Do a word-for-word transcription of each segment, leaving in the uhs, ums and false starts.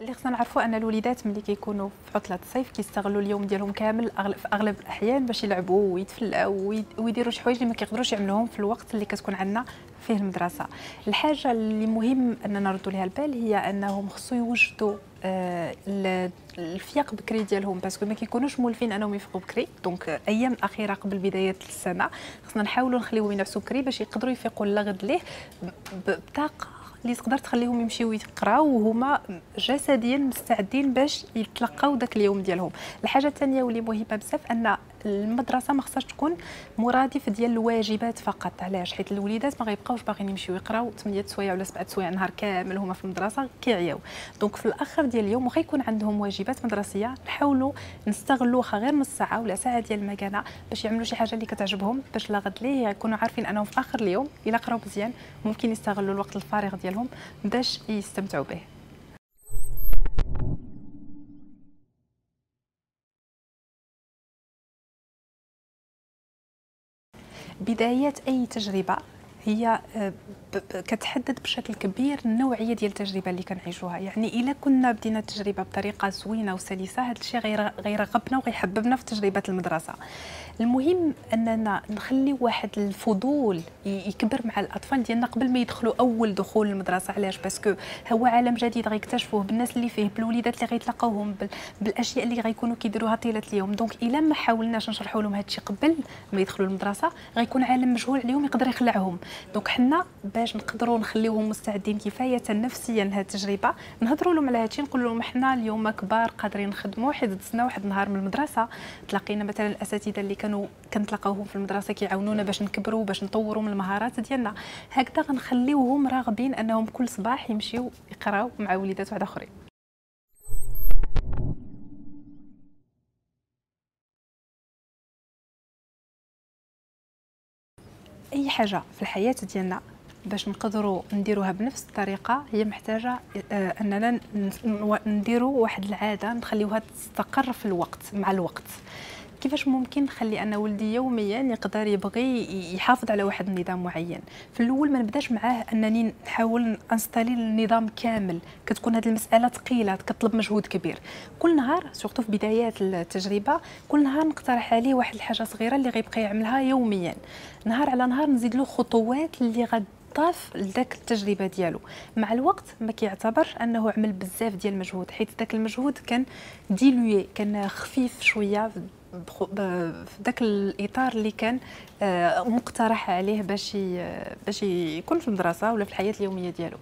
اللي خصنا نعرفوا ان الوليدات ملي كيكونوا في عطله الصيف كيستغلوا اليوم ديالهم كامل أغلب في اغلب الاحيان باش يلعبوا ويتفلاو ويديروا شي حوايج اللي ما كيقدروش يعملوهم في الوقت اللي كتكون عندنا فيه المدرسه. الحاجه اللي مهم اننا نردوا لها البال هي انهم خصو يوجدوا آه الفياق بكري ديالهم، باسكو ما كيكونوش مولفين انهم يفيقوا بكري. دونك ايام الاخيره قبل بدايه السنه خصنا نحاولوا نخليوهم ينعسوا بكري باش يقدروا يفيقوا لغد ليه بطاقه اللي تقدر تخليهم يمشيو يقراو وهما جسديا مستعدين باش يتلقاو داك اليوم ديالهم. الحاجه الثانيه واللي مهمه بزاف ان المدرسه ما خصهاش تكون مرادف ديال الواجبات فقط. علاش؟ حيت الوليدات ما غيبقاوش باغيين يمشيو يقراو ثمانية سوايع ولا سبعة سوايع نهار كامل هما في المدرسه كيعياو. دونك في الاخر ديال اليوم واخا يكون عندهم واجبات مدرسيه نحاولوا نستغلوها غير نص ساعه ولا ساعه ديال المكانه باش يعملوا شي حاجه اللي كتعجبهم، باش لغد ليه يكونوا عارفين انهم في اخر اليوم الا قراو مزيان ممكن يستغلوا الوقت الفارغ ديالهم باش يستمتعوا به. بداية أي تجربة هي كتحدد بشكل كبير النوعيه ديال التجربه اللي كنعيشوها. يعني الا كنا بدينا التجربه بطريقه زوينه وسلسه هذا الشيء غير غيرغبنا وغيحببنا في تجربه المدرسه. المهم اننا نخلي واحد الفضول يكبر مع الاطفال ديالنا قبل ما يدخلوا اول دخول المدرسه. علاش؟ باسكو هو عالم جديد غيكتشفوه بالناس اللي فيه، بالوليدات اللي غيتلاقاوهم، بالاشياء اللي غيكونوا كيديروها طيله اليوم. دونك الا ما حاولناش نشرحوا لهم هذا الشيء قبل ما يدخلوا المدرسه غيكون عالم مجهول عليهم يقدر يخلعهم. دونك حنا باش نقدروا نخليوهم مستعدين كفايه نفسيا لهذه التجربه نهضروا لهم على هذا الشيء، نقول لهم حنا اليوم كبار قادرين نخدموا. حيت دزنا واحد النهار من المدرسه تلاقينا مثلا الاساتذه اللي كانوا كنتلاقاوهم في المدرسه كيعاونونا باش نكبروا باش نطوروا من المهارات ديالنا. هكذا غنخليوهم راغبين انهم كل صباح يمشيو يقراو مع وليدات واحد اخرين. اي حاجه في الحياه ديالنا باش نقدروا نديروها بنفس الطريقه هي محتاجه اننا نديروا واحد العاده نخليوها تستقر في الوقت مع الوقت. كيفاش ممكن نخلي ان ولدي يوميا يقدر يبغي يحافظ على واحد النظام معين؟ في الاول ما نبداش معاه انني نحاول انستالي النظام كامل، كتكون هذه المساله ثقيله كتطلب مجهود كبير. كل نهار سورتو في بدايات التجربه كل نهار نقترح عليه واحد الحاجه صغيره اللي غيبقى يعملها يوميا، نهار على نهار نزيد له خطوات اللي غد ضاف لذاك التجربه ديالو. مع الوقت ما كيعتبر انه عمل بزاف ديال المجهود، حيت ذاك المجهود كان ديلوي، كان خفيف شويه في ذاك الاطار اللي كان مقترح عليه باش باش يكون في المدرسه ولا في الحياه اليوميه ديالو.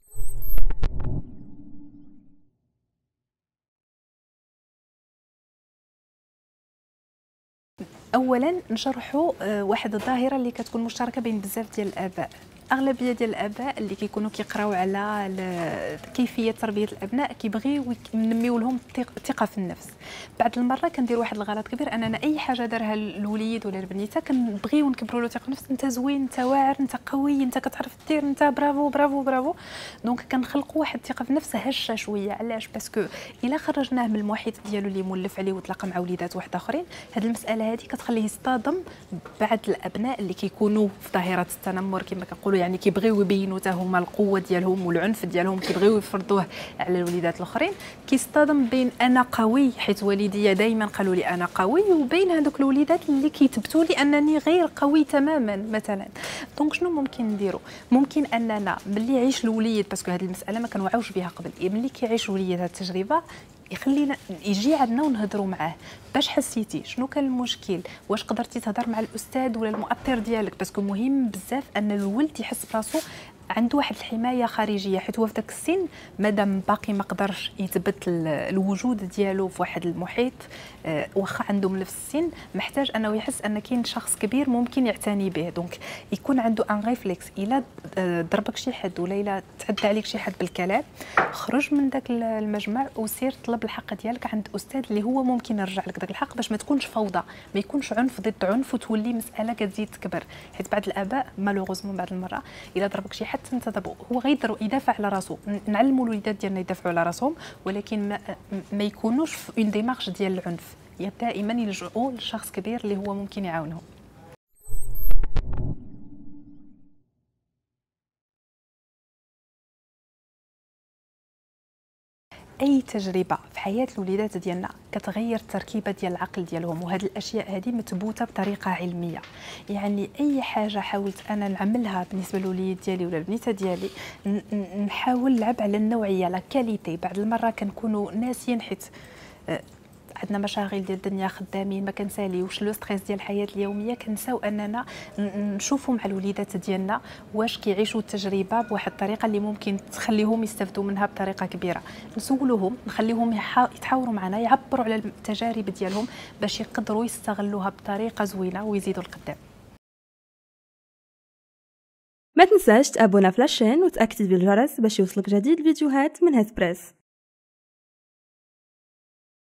اولا نشرحوا واحد الظاهره اللي كتكون مشتركه بين بزاف ديال الاباء. اغلبيه ديال الاباء اللي كيكونوا كيقراو على كيفيه تربيه الابناء كيبغيو ننميو لهم الثقه في النفس. بعض المره كندير واحد الغلط كبير اننا اي حاجه دارها الوليد ولا البنيته كنبغيو نكبروا له ثقه في النفس. انت زوين، انت واعر، انت قوي، انت كتعرف دير، انت برافو برافو برافو. دونك كنخلقوا واحد الثقه في النفس هشه شويه. علاش؟ باسكو الا خرجناه من المحيط ديالو اللي مولف عليه وتلاقى مع وليدات واحد اخرين هذه المساله هذه كتخليه يصطدم بعض الابناء اللي كيكونوا في ظاهره التنمر كما كنقولوا، يعني كيبغيو يبينوا حتى هما القوه ديالهم والعنف ديالهم كيبغيو يفرضوه على الوليدات الاخرين. كيصطدم بين انا قوي حيت والديا دائما قالوا لي انا قوي، وبين هذوك الوليدات اللي كيثبتوا لي انني غير قوي تماما مثلا. دونك شنو ممكن نديروا؟ ممكن اننا ملي يعيش الوليد، باسكو هذه المساله ما كنوعوش بها قبل، ملي كيعيش الوليد هذه التجربه يخلينا يجي عندنا ونهضروا معاه. باش حسيتي؟ شنو كان المشكل؟ واش قدرتي تهضر مع الاستاذ ولا المؤطر ديالك؟ باسكو مهم بزاف ان الولد يحس براسو عنده واحد الحمايه خارجيه، حيت هو في ذاك السن مادام باقي ما قدرش يثبت الوجود ديالو في واحد المحيط آه واخا عنده من نفس السن، محتاج انه يحس ان كاين شخص كبير ممكن يعتني به. دونك يكون عنده ان ريفلكس، الا ضربك شي حد ولا الا تعدى عليك شي حد بالكلام خرج من ذاك المجمع وسير طلب الحق ديالك عند استاذ اللي هو ممكن يرجع لك ذاك الحق، باش ما تكونش فوضى، ما يكونش عنف ضد عنف وتولي مساله كتزيد تكبر. حيت بعض الاباء مالوغوزمون بعض المره الا ضربك شي حد انت هو غيقدر يدافع على راسو. نعلموا الوليدات ديالنا يدافعوا على راسهم، ولكن ما, ما يكونوش في اون ديمارش ديال العنف، دائما يلجؤوا لشخص كبير اللي هو ممكن يعاونهم. اي تجربه في حياه الوليدات ديالنا كتغير التركيبه ديال العقل ديالهم، وهذه الاشياء هذه مثبوته بطريقه علميه. يعني اي حاجه حاولت انا نعملها بالنسبه للوليد ديالي ولا البنيته ديالي نحاول نلعب على النوعيه، لا كاليتي. بعض المره كنكونوا ناسيين حيت عندنا مشاغل ديال الدنيا، خدامين، ما كنساليوش لو ستريس ديال الحياه اليوميه، كنساو اننا نشوفوا مع الوليدات ديالنا واش كيعيشوا التجربه بواحد الطريقه اللي ممكن تخليهم يستافدوا منها بطريقه كبيره. نسولوهم، نخليهم يتحاوروا معنا، يعبروا على التجارب ديالهم باش يقدروا يستغلوها بطريقه زوينه ويزيدوا القدام. ما تنساش تابونا في لاشين وتاكتيفي الجرس باش يوصلك جديد الفيديوهات من هسبريس.